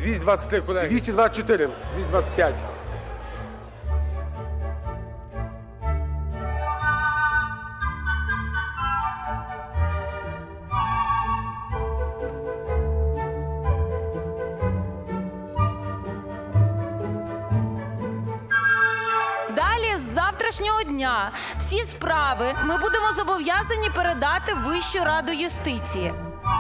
223, колеги. 224, 225. Далі, з завтрашнього дня, всі справи ми будемо зобов'язані передати в Вищу раду юстиції.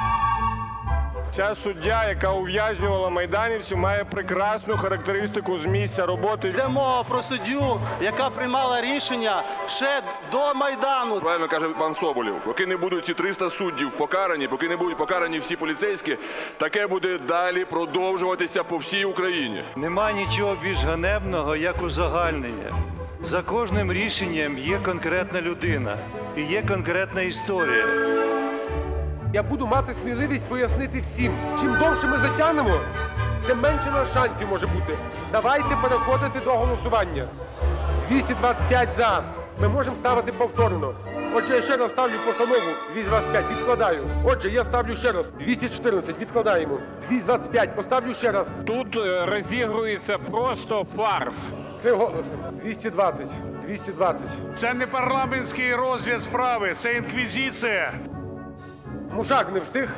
Ця суддя, яка ув'язнювала майданівців, має прекрасну характеристику з місця роботи. Йде мова про суддю, яка приймала рішення ще до Майдану. Правильно каже пан Соболєв, поки не будуть ці 300 суддів покарані, поки не будуть покарані всі поліцейські, таке буде далі продовжуватися по всій Україні. Нема нічого більш ганебного, як узагальнення. За кожним рішенням є конкретна людина і є конкретна історія. Я буду мати сміливість пояснити всім. Чим довше ми затягнемо, тим менше нас шансів може бути. Давайте переходити до голосування. 225 за. Ми можемо ставити повторно. Отже, я ще раз ставлю постанову 225. Відкладаю. Отже, я ставлю ще раз. 214. Відкладаємо. 225. Поставлю ще раз. Тут розігрується просто фарс. 3 голоси. 220. 220. Це не парламентський розгляд справи, це інквізиція. Мушак не встиг.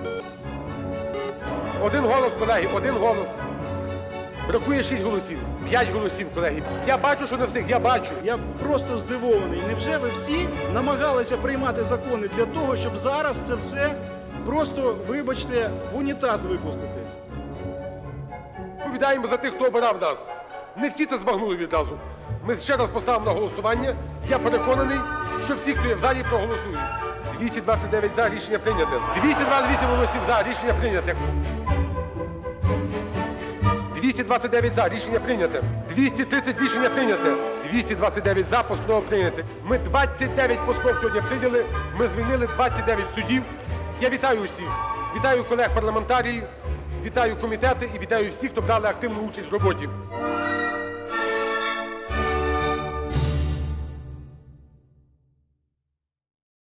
1 голос, колеги, 1 голос. Бракує 6 голосів. 5 голосів, колеги. Я бачу, що не встиг, я бачу. Я просто здивований. Невже ви всі намагалися приймати закони для того, щоб зараз це все просто, вибачте, в унітаз випустити? Відповідаємо за тих, хто обирав нас. Не всі це збагнули відразу. Ми ще раз поставимо на голосування. Я переконаний, що всі, хто є в залі, проголосують. 229 за, рішення прийняте. 228 голосів за, рішення прийняте. 229 за, рішення прийняте. 230 рішення прийняте. 229 за, постанова прийняте. Ми 29 постанов сьогодні прийняли. Ми звільнили 29 суддів. Я вітаю усіх. Вітаю колег-парламентарів, вітаю комітети і вітаю всіх, хто брали активну участь в роботі.